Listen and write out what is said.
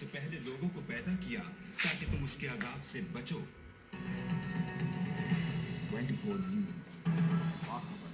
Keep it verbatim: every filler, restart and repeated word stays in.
उससे पहले लोगों को पैदा किया ताकि तुम उसके अजाब से बचो। चौबीस न्यूज़।